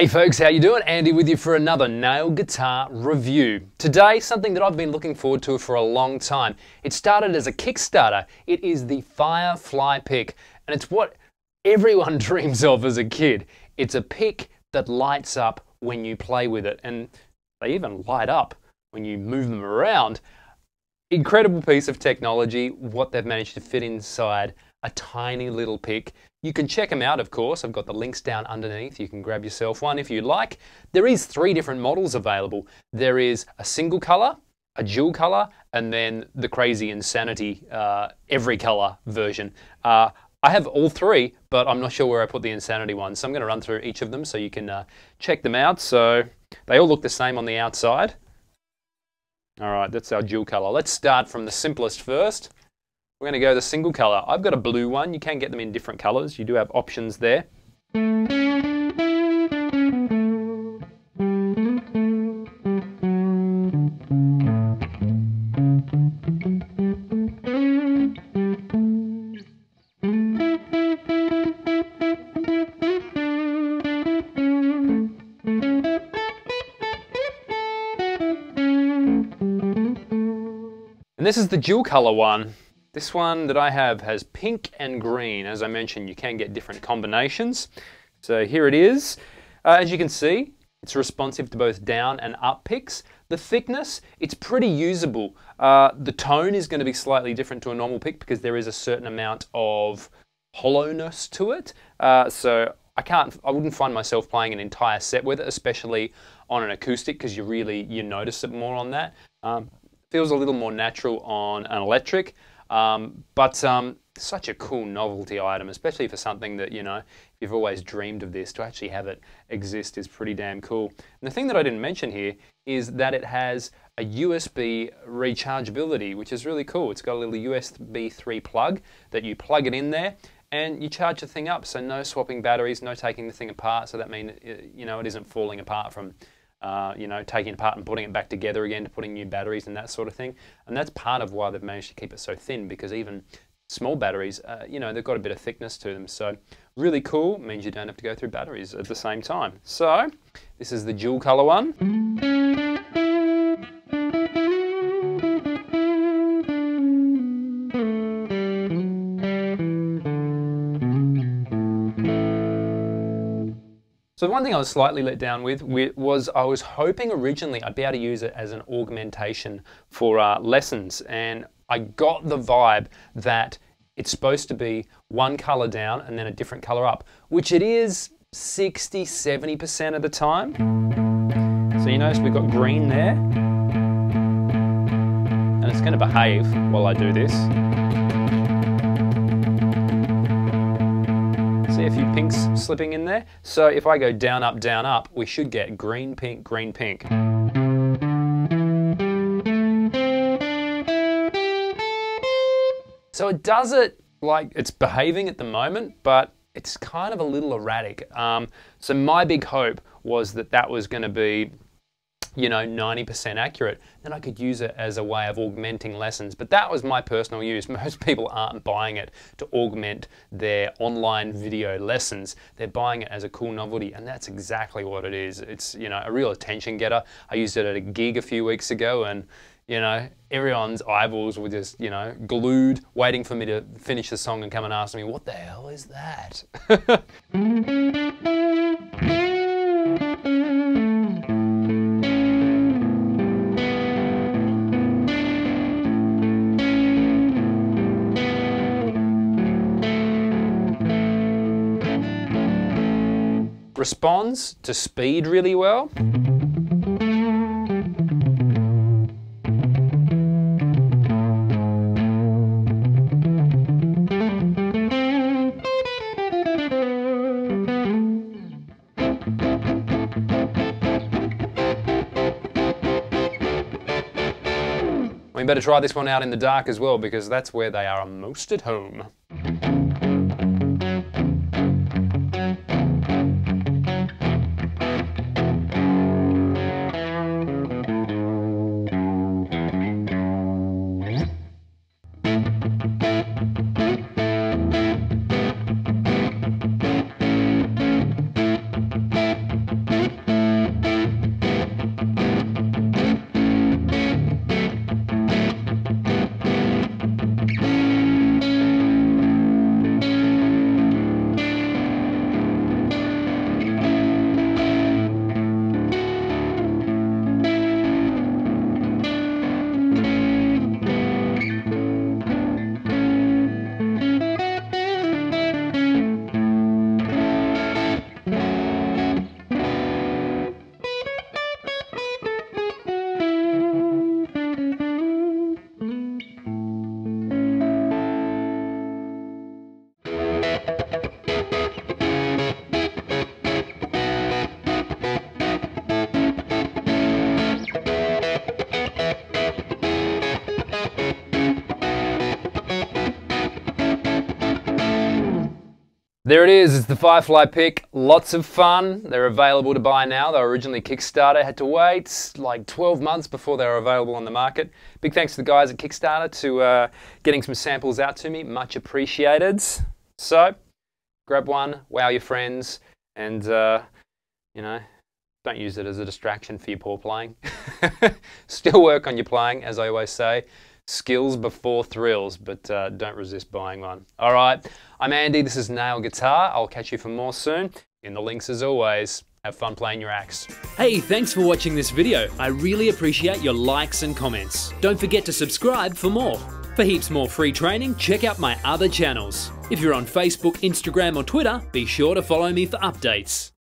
Hey folks, how you doing? Andy with you for another nail guitar review. Today, something that I've been looking forward to for a long time. It started as a Kickstarter. It is the Firefly pick, and it's what everyone dreams of as a kid. It's a pick that lights up when you play with it, and they even light up when you move them around. Incredible piece of technology, what they've managed to fit inside a tiny little pick. You can check them out, of course. I've got the links down underneath. You can grab yourself one if you like. There is 3 different models available. There is a single color, a dual color, and then the crazy insanity every color version. I have all 3, but I'm not sure where I put the insanity one. So I'm going to run through each of them so you can check them out. So they all look the same on the outside. All right, that's our dual color. Let's start from the simplest first. We're going to go the single color. I've got a blue one. You can get them in different colors. You do have options there. And this is the dual color one. This one that I have has pink and green. As I mentioned, you can get different combinations. So here it is. As you can see, it's responsive to both down and up picks. The thickness, it's pretty usable. The tone is going to be slightly different to a normal pick because there is a certain amount of hollowness to it. So I wouldn't find myself playing an entire set with it, especially on an acoustic, because you notice it more on that. Feels a little more natural on an electric. But such a cool novelty item, especially for something that, if you've always dreamed of this, to actually have it exist is pretty damn cool. And the thing that I didn't mention here is that it has a USB rechargeability, which is really cool. It's got a little USB 3 plug that you plug it in there and you charge the thing up. So no swapping batteries, no taking the thing apart. So that means, it isn't falling apart from taking it apart and putting it back together again to putting new batteries and that sort of thing. And that's part of why they've managed to keep it so thin, because even small batteries, they've got a bit of thickness to them. So really cool, means you don't have to go through batteries at the same time. So this is the dual color one. So one thing I was slightly let down with was I was hoping originally I'd be able to use it as an augmentation for lessons, and I got the vibe that it's supposed to be one color down and then a different color up, which it is 60–70% of the time. So you notice we've got green there, and it's going to behave while I do this. See a few pinks slipping in there. So if I go down, up, we should get green, pink, green, pink. So it does it like it's behaving at the moment, but it's kind of a little erratic. So my big hope was that was going to be 90% accurate, then I could use it as a way of augmenting lessons. But that was my personal use. Most people aren't buying it to augment their online video lessons. They're buying it as a cool novelty, and that's exactly what it is. It's, a real attention getter. I used it at a gig a few weeks ago, and everyone's eyeballs were just, glued, waiting for me to finish the song and come and ask me, what the hell is that? Responds to speed really well. We better try this one out in the dark as well, because that's where they are most at home. There it is, it's the Firefly pick. Lots of fun. They're available to buy now. They were originally Kickstarter. Had to wait like 12 months before they were available on the market. Big thanks to the guys at Kickstarter to getting some samples out to me. Much appreciated. So, grab one, wow your friends, and you know, don't use it as a distraction for your poor playing. Still work on your playing, as I always say. Skills before thrills, but don't resist buying one. All right, I'm Andy. This is Nail Guitar. I'll catch you for more soon. In the links as always. Have fun playing your axe. Hey, thanks for watching this video. I really appreciate your likes and comments. Don't forget to subscribe for more. For heaps more free training, check out my other channels. If you're on Facebook, Instagram or Twitter, be sure to follow me for updates.